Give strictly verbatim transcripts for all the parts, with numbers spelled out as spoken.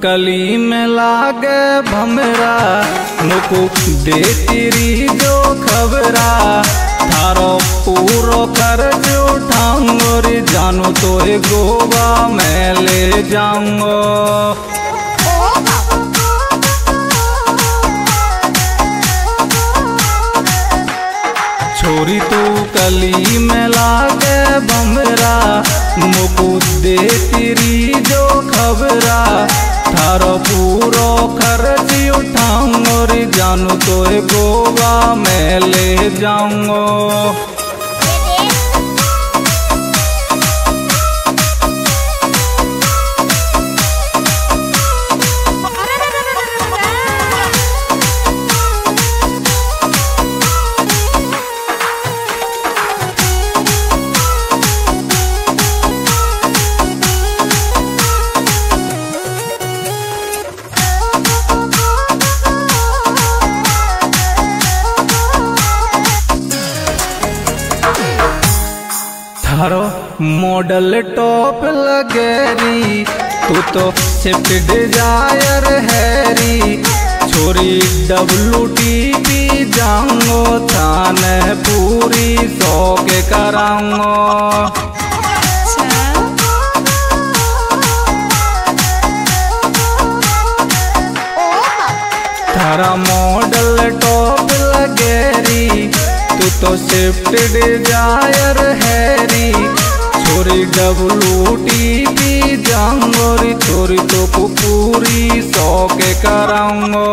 कली में लागे भमरा मुकु दे तेरी जो खबरा थारो पूरो कर जो ठांगोर जानू तो गोवा में ले जाऊंगो। छोरी तू कली में लागे भमरा मुकु दे तेरी जो खबरा थारो पूरो खर्च उठाऊंगो रे जानू तो गोवा में ले जाऊंगो। थारो मॉडल टॉप लगेरी तू तो स्विफ्ट डिजायर हैरी छोरी डब्लू टी पी जाऊंगो थाने पूरी सौ के कराऊंगो। थारा मॉडल टॉप लगेरी तू तो स्विफ्ट डिजायर हैरी छोरी डब्लू टी पी जाऊंगो री छोरी तो पूरी सौ के कराऊंगो।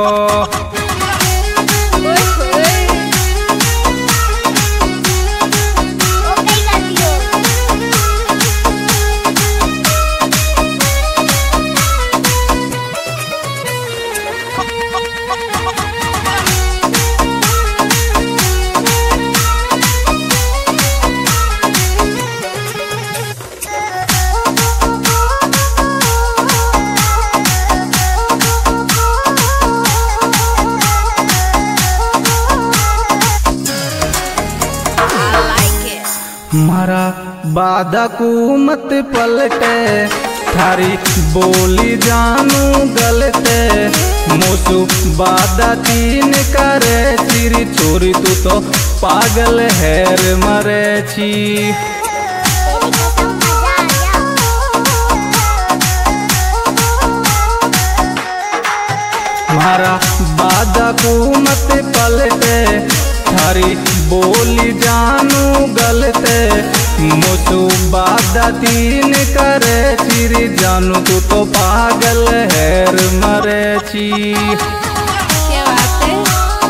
मारा बादा को मत पलटे थारी बोली जानू गलते मोसू बादा तीन करे चिरी छोरी तू तो पागल हैर मरे छी। मारा बादा को मत पलटे थारी बोली जानू गलते मोसू बादा तीन करे चिरी जानू तू तो पागल हैर मरे छी। क्या बात है?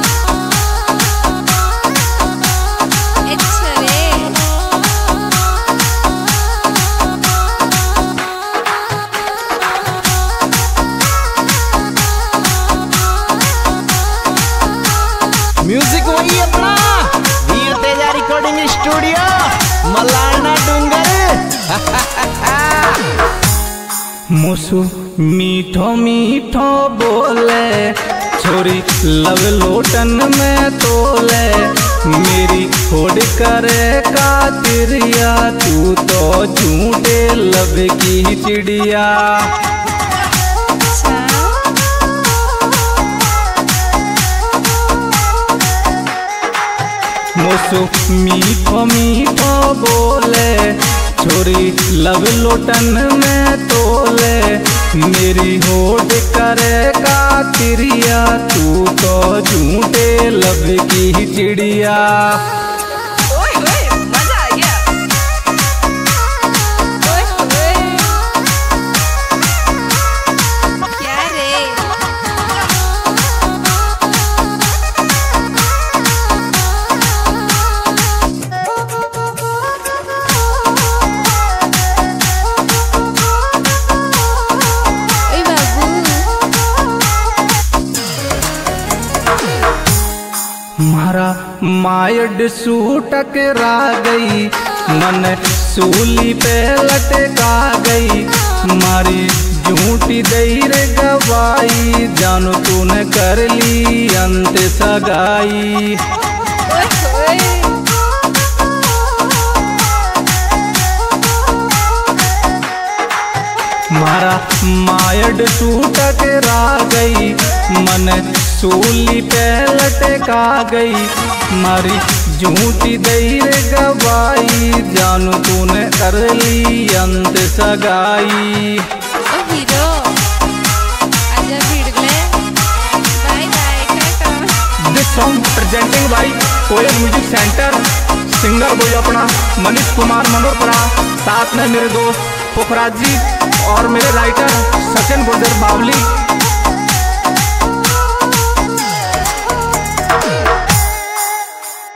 अच्छा रे। म्यूजिक वही अपना वीर तेजा रिकॉर्डिंग स्टूडियो मलारना डूंगर। मोसू मीठो मीठो बोले छोरी लव लोटन में तोले मेरी होड़ करे कातिरिया तू तो झूठे लब की चिड़िया। मोसू मीठो मीठो बोले छोरी लव लोटन में तोले मेरी होड़ करे कातिरिया तू तो झूठे लब की चिड़िया। ओए ओए मजा आ गया। ओए ओए क्या रे? मारा मायड सूटक रा गई मन सूली पे लटका गई मारी झूठी देर गवाई जानू तूने कर ली अंत सगाई। मारा मायड सूट के रा गई, मन सूली पे लटका गई, मारी झूठी देर गवाई, जानू तूने कर ली अंत सगाई। ओ हीरो आजा भिड़ले, bye bye tata. This song presenting by Koyal music centre, singer बोई अपना मनीष कुमार मनोहरा, साथ में मेरे दोस्त पोखराज जी और मेरे राइटर सचिन गुर्जर बावली।